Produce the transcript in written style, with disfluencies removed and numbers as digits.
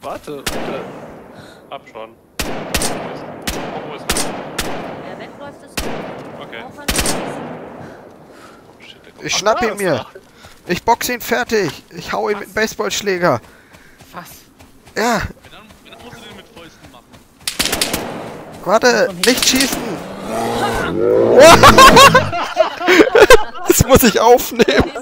Warte. Hab schon. Wo ist Wer wegläuft, ist gut. Okay. Auch an der Seite. Shit, der kommt. Ich schnapp ihn mir. Ich box ihn fertig. Ich hau ihn mit dem Baseballschläger. Was? Ja, Dann musst du den mit Fäusten machen. warte, nicht schießen. Das muss ich aufnehmen.